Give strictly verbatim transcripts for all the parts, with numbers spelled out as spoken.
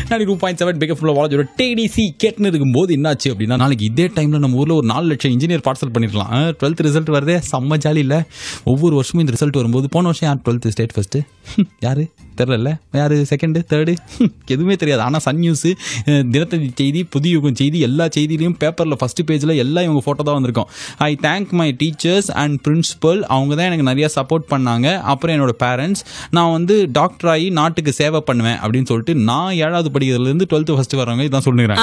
நாளைக்கு two point seven pick up ஃபுல்லாக வாழ டிடிசி கேட்டுன்னு இருக்கும்போது என்னாச்சு அப்படின்னா நாளைக்கு இதே டைமில் நம்ம ஊரில் ஒரு நாலு லட்சம் இன்ஜினியர் பார்சல் பண்ணிருக்கலாம். டுவெல்த் ரிசல்ட் வருதே செம்ம ஜாலி இல்லை? ஒவ்வொரு வருஷமும் இந்த ரிசல்ட் வரும்போது போன வருஷம் யார் டுவெல்த் ஸ்டேட் ஃபஸ்ட்டு யார் தெரில, யார் செகண்டு தேர்டு எதுவுமே தெரியாது. ஆனால் சன் நியூஸு, தினத்தந்தி செய்தி, புதிய யுகம் செய்தி எல்லா செய்தியிலையும் பேப்பரில் ஃபஸ்ட்டு பேஜில் எல்லாம் இவங்க ஃபோட்டோ தான் வந்திருக்கும். I thank my teachers and principal, அவங்க தான் எனக்கு நிறையா சப்போர்ட் பண்ணாங்க. அப்புறம் என்னோட பேரண்ட்ஸ், நான் வந்து டாக்டர் ஆகி நாட்டுக்கு சேவை பண்ணுவேன் அப்படின்னு சொல்லிட்டு நான் ஏழாவது படிக்கிறதுலேருந்து டுவெல்த்து ஃபஸ்ட்டு வரவங்க இதான் சொல்லுறேன்.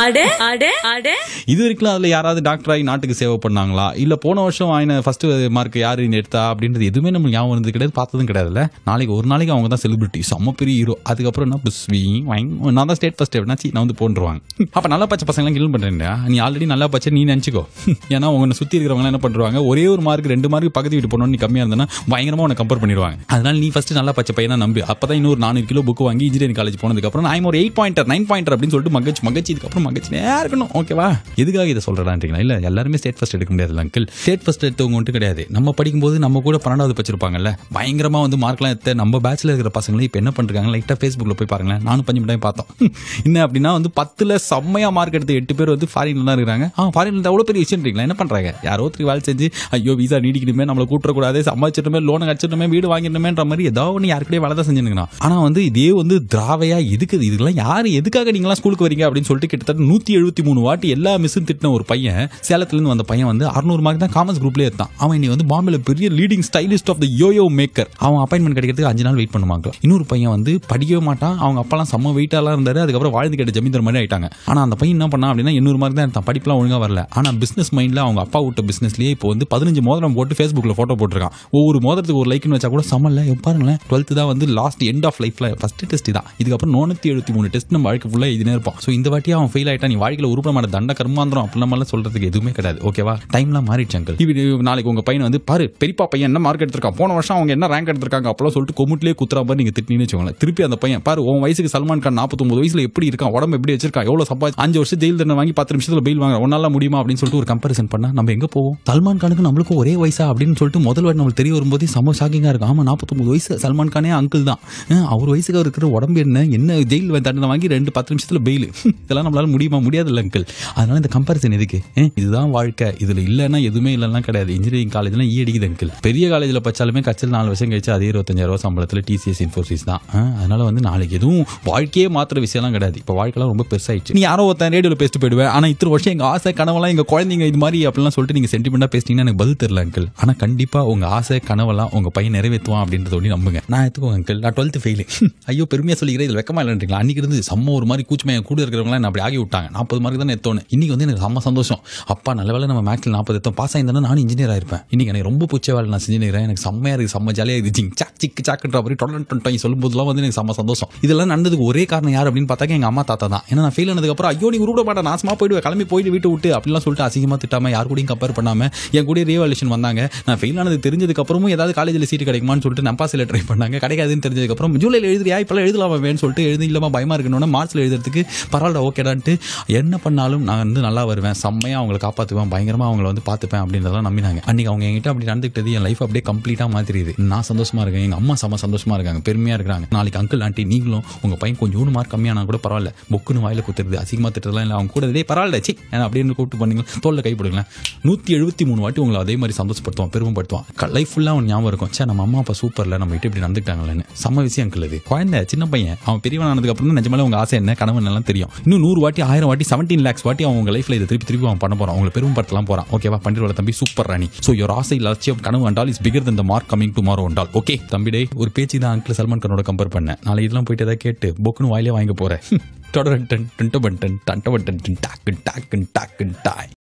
இது வரைக்கும் அதில் யாராவது டாக்டர் ஆகி நாட்டுக்கு சேவை பண்ணாங்களா, இல்லை போன வருஷம் வாங்கின ஃபஸ்ட்டு மார்க் யார் எடுத்தா அப்படின்றது எதுவுமே நம்ம ஞாபகம் இருந்தது கிடையாது, பார்த்ததும் கிடையாதுல்ல. நாளைக்கு ஒரு நாளைக்கு அவங்க தான் செலிபிரிட்டி, செம்ம பெரிய ஹீரோ. அதுக்கப்புறம் என்ன புஸ்வி நான் தான் ஸ்டேட் ஃபஸ்ட் எப்படினாச்சு நான் வந்து போன்றுவாங்க. அப்போ நல்லா பச்சை பசங்களாம் கிளீன் பண்ணுறேன்டா, நீ ஆல்ரெடி நல்லா பச்சை நீ நினச்சிக்கோ. ஏன்னா உன்னை சுற்றி இருக்கிறவங்க என்ன பண்ணுவாங்க, ஒரே ஒரு மார்க் ரெண்டு மார்க் பக்கத்து வீட்டு போனோன்னு நீ கம்மியாக இருந்தனா பயங்கரமாக உன்னை கம்பேர் பண்ணிடுவாங்க. அதனால நீ ஃபஸ்ட்டு நல்லா பச்சை பையனா நம்பி அப்போ தான் இன்னொரு நானூறு கிலோ புக் வாங்கி இன்ஜினியரிங் காலேஜ் போனதுக்கப்புறம் நான் ஒரு எயிட் பாயிண்டர் நைன் பாயிண்டர் அப்படின்னு சொல்லிட்டு மகச்சு மகச்சு இதுக்கப்புறம் மகச்சினே இருக்கணும். ஓகேவா? எதுக்காக இதை சொல்கிறேன் இல்லை, எல்லாருமே ஸ்டேட் ஃபஸ்ட் எடுக்க முடியாது அங்கிள். ஸ்டேட் ஃபஸ்ட் எடுத்தவங்க மட்டும் கிடையாது. நம்ம படிக்கும்போது நம்ம கூட பன்னெண்டாவது படிச்சிருப்பாங்கல்ல, பயங்கரமாக வந்து மார்க்லாம் எடுத்த நம்ம பேட்சில் இருக்கிற பசங்களை இப்போ என்ன பண்ணுறாங்க, லைட்டாக ஃபேஸ்புக்கில் போய் பாருங்களேன். நானும் பஞ்சு மிட்டாய் பார்த்தோம். என்ன அப்படின்னா வந்து பத்தில் செம்மையாக மார்க் எடுத்து எட்டு பேர் வந்து ஃபாரின்ல தான் இருக்கிறாங்க. ஆ ஃபாரின்ல அவ்வளோ பெரிய விஷயம் இருக்கீங்களா, என்ன பண்ணுறாங்க, யாரோ ஒருத்தர் வேலை செஞ்சு ஐயோ வீசா நீடிக்கணுமே, நம்மளை கூட்டக்கூடாது, சம்பாதிச்சிடணுமே, லோனை கடிச்சிடணுமே, வீடு வாங்கிடணுமேன்ற மாதிரி ஏதாவது ஒன்று யாருக்கிட்டே வேலை தான் செஞ்சுருக்கணும். ஆனால் வந்து இதே வந்து திராவையா இருக்குது, இதுக்கெல்லாம் யார் எதுக்காக நீங்களாம் ஸ்கூலுக்கு வரீங்க அப்படின்னு சொல்லிட்டு கிட்டத்தட்ட நூற்றி எழுபத்தி மூணு வாட்டி எல்லா மிஸ்ஸும் திட்டின ஒரு பையன் சேலத்துலேருந்து வந்த பையன் வந்து அறுநூறு மார்க் தான் காமர்ஸ் குரூப்லேயே இருந்தான். அவன் இன்னைக்கு வந்து பாம்பேல பெரிய leading stylist of the yoyo maker. அவன் அப்பாயின்மெண்ட் கிடைக்கிறதுக்கு அஞ்சு நாள் வெயிட் பண்ணுவாங்க. இன்னொரு பையன் வந்து படிக்கவே மாட்டான், அவங்க அப்பெல்லாம் செம்ம வெயிட்டாலாம் இருந்தாரு, அதுக்கப்புறம் வாழ்ந்து கேட்ட ஜமீன்தார் மாதிரி ஆயிட்டாங்க. ஆனால் அந்த பையன் என்ன பண்ணா அப்படின்னா எண்ணூறு மார்க் தான் எடுத்தான், படிப்புலாம் ஒழுங்காக வரல. ஆனால் பிசினஸ் மைண்டில் அவங்க அப்பா விட்ட பிசினஸ்லேயே இப்போ வந்து பதினஞ்சு மோதிரம் போட்டு ஃபேஸ்புக்கில் ஃபோட்டோ போட்டிருக்கான். ஒவ்வொரு மோதிரத்துக்கு ஒரு லைக்னு வச்சா கூட சமல்ல. பாருங்களேன், டுவெல்த்து தான் வந்து லாஸ்ட் எண்ட் ஆஃப் லைஃப்ல ஃபர்ஸ்ட் டெஸ்ட் தான். இதுக்கப்புறம் நானூற்றி எழுபத்தி மூணு டெஸ்ட் நம்ம வாழ்க்கை ஃபுல்லாக இதுனே இருப்போம். ஸோ இந்த வாட்டி அவன் ஃபெயில் ஆயிட்டான், நீ வாழ்க்கையில் உருப்படமான தண்ட கர்மாந்திரம் அப்படி நம்மளால சொல்றதுக்கு எதுவுமே கிடையாது. ஓகேவா? டைம்லாம் மாறிடுச்சு அங்கிள். இது நாளைக்கு உங்க பையன் வந்து பாரு பெரியப்பா பையன் என்ன மார்க் எடுத்திருக்கான், போன வருஷம் அவங்க என்ன ரேங்க் எடுத்திருக்காங்க அப்பெல்லாம் சொல்லிட்டு கொமுட்லேயே குத்துறா மாதிரி நீங்க திட்டினு வச்சுக்கோங்களேன். திருப்பி அந்த பையன் பாரு உன் வயசுக்கு சல்மான் கான் நாற்பத்தொன்பது வயசுல எப்படி இருக்கான், உடம்பு எப்படி வச்சிருக்கான், எவ்வளவு சம்பாதி அஞ்சு வருஷம் ஜெயில் தண்டனை வாங்கி பத்து நிமிஷத்துல பெயில் வாங்க ஒன்னால முடியுமா அப்படின்னு சொல்லிட்டு ஒரு கம்பேரிசன் பண்ணா நம்ம எங்க போவோம்? சல்மான் கானுக்கு நம்மளுக்கும் ஒரே வயசா அப்படின்னு சொல்லிட்டு முதல் வாட்டி நம்மளுக்கு தெரிய வரும்போது செம்ம ஷாக்கிங்கா இருக்கும். ஆமா நாற்பத்தொன்பது வயசு சல்மான் கானே அங்கிள் தான். அவர் வயசுக்கு இருக்கிற உடம்பு என்ன என்ன ஜெயில் தண்டனை வாங்கி ரெண்டு பத்து நிமிஷத்துல பெயில், இதெல்லாம் நம்மளால முடியுமா? முடியாது இல்லை அங்கிள். அதனால இந்த கம்பேரிசன் எதுக்கு? இதுதான் வாழ்க்கை, இதுல இல்லைன்னா எதுவுமே இல்லைன்னா கிடையாது. இன்ஜினியரிங் காலேஜ்லாம் ஈ அடிக்குது அங்கிள். பெரிய காலேஜில் படிச்சாலுமே கட்சியில் நாலு வருஷம் கழிச்சு அதே இருபத்தஞ்சாயிரம் ரூபாய் சம்பளத்தில் டிசிஎஸ் இன்ஃபோசிஸ் தான். அதனால வந்து நாளைக்கு எதுவும் வாழ்க்கையே மாத்திர விஷயம்லாம் கிடையாது. இப்போ வாழ்க்கைலாம் ரொம்ப பெருசாயிடுச்சு. நீ யாரோ ஒருத்தன் ரேடியோவில் பேசிட்டு போயிடுவேன், ஆனால் இத்தனை வருஷம் எங்கள் ஆசை கனவெல்லாம் எங்கள் குழந்தைங்க இது மாதிரி அப்படிலாம் சொல்லிட்டு நீங்கள் சென்டிமெண்ட்டாக பேசிட்டீங்கன்னா எனக்கு பதில் தெரியல அங்கிள். ஆனால் கண்டிப்பாக உங்கள் ஆசை கனவெல்லாம் உங்கள் பையன் நிறைவேற்றுவான் அப்படின்றத ஒன்று நம்புங்க. நான் எடுத்துக்கோங்க அங்கிள், நான் டுவெல்த்து ஃபெயிலு. ஐயோ பெருமையாக சொல்லிக்கிறேன், இதில் வெக்கமா இல்லைன்றீங்களா? அன்றைக்கி இருந்து செம்ம ஒரு மாதிரி கூச்சமே கூட இருக்கிறவங்களாம் என்ன அப்படி ஆகி விட்டாங்க. நாற்பது மார்க் தான் எத்தோன்னு. இன்னைக்கு வந்து எனக்கு செம்ம சந்தோஷம். அப்பா நல்ல வேலை நம்ம மேக்ஸில் நாற்பது எத்தோம் பாஸ் ஆயிருந்தா நானும் இன்ஜினியர் ஆயிருப்பேன். இன்னைக்கு எனக்கு ரொம்ப பிடிச்ச வேலை நான் செஞ்சுக்கிறேன். எனக்கு செம்மையாக இருக்குது, செம்ம ஜாலியாக இருக்குது. ஜிங் சாக் சிக்கு சாக்குன்ற மாதிரி டொலன் சொல்லும் போதெல்லாம் வந்து எனக்கு செம்ம சந்தோஷம். இதெல்லாம் நடந்ததுக்கு ஒரே காரணம் யார் அப்படின்னு பார்த்தாக்க எங்கள் அம்மா தாத்தா தான். ஏன்னா நான் ஃபெயில் ஆனதுக்கப்புறம் ஐயோ நீ உருவிட மாட்டேன், நாசமாக போயிடுவேன், கிளம்பி போயிட்டு வீட்டு விட்டு அப்படிலாம் சொல்லிட்டு அசிங்கமாக திட்டாமல் யார் கூடயும் கம்பேர் பண்ணாமல் என் கூட ரீவால்யூஷன் வந்தாங்க. நான் ஃபெயில் ஆனது தெரிஞ்சதுக்கப்புறமும் ஏதாவது காலேஜில் சீட்டு கிடைக்குமான்னு சொல்லிட்டு நம்பாசில் ட்ரை பண்ணாங்க. கிடைக்காதுன்னு தெரிஞ்சதுக்கப்புறம் ஜூலையில் எழுதுறியா இப்போலாம் எழுதலாம் வேணும்னு சொல்லிட்டு எழுதி இல்லாமல் பயமாக இருக்கணும்னா மார்ச்சில் எழுதுறதுக்கு பரவாயில்ல ஓகேடான்ட்டு என்ன பண்ணாலும் நான் வந்து நல்லா வருவேன், செம்மையாக அவங்களை காப்பாற்றுவேன், பயங்கரமாக அவங்கள வந்து பார்த்துப்பேன் அப்படின்றதெல்லாம் நம்பினாங்க. அன்றைக்கி அவங்க என்கிட்ட அப்படி நடந்துக்கிட்டது என் லைஃப் அப்படியே கம்ப்ளீட்டாக மாற்றிடுது. நான் சந்தோஷமாக இருக்கேன், எங்கள் அம்மா செம்ம சந்தோஷமாக இருக்காங்க, பெருமையாக இருக்கிறாங்க. நாளைக்கு அங்கிள் ஆண்டி நீங்களும் உங்கள் பையன் கொஞ்சம் மார்க் கம்மியானா கூட பரவாயில்ல, பொக்குன்னு வாயில குத்துறது அசிங்கமாக திட்டலாம் இல்லை, அவங்க கூட இதே பரவாயில்ல சி அப்படின்னு கூப்பிட்டு பண்ணீங்க தோல்ல கைப்படுங்களேன். நூற்றி எழுபத்தி மூணு வாட்டி உங்களை அதே மாதிரி சந்தோஷப்படுத்துவான், பெருமைப்படுத்துவான். லைஃப் ஃபுல்லாக அவன் ஞாபகம் இருக்கும், சே நம்ம அம்மா அப்பா சூப்பரில் நம்ம கிட்ட இப்படி நடந்துட்டாங்களேன்னு. செம்ம விஷயம் அங்கிள். அது குழந்தை சின்ன பையன், அவன் பெரியவன் ஆனதுக்கு அப்புறம் நிஜமாலே உங்கள் ஆசை என்ன கனவு எல்லாம் தெரியும். இன்னும் நூறு வாட்டி ஆயிரம் வாட்டி செவன்டீன் லேக்ஸ் வாட்டி அவங்க லைஃப்ல இதை திருப்பி திருப்பி அவன் பண்ண போறான், அவங்களை பெருமைப்படுத்தலாம் போறான். ஓகேவா? பண்டிரோட தம்பி சூப்பர் ராணி. ஸோ யோர் ஆசை லட்சியம் கனவு and all is bigger than the mark coming tomorrow and all. Okay தம்பி டே ஒரு பேச்சு தான் அங்கிள் சல்மான் கானோட கம்பேர் பண்ணேன். நாளை இதெல்லாம் போயிட்டு ஏதாவது கேட்டு பொக்குன்னு வாயிலே வாங்க போறேன். தொடரன் டன் டன் டன் டன் டன் டன் டன் டாக்கு டாக்கு டாக்கு டாய்.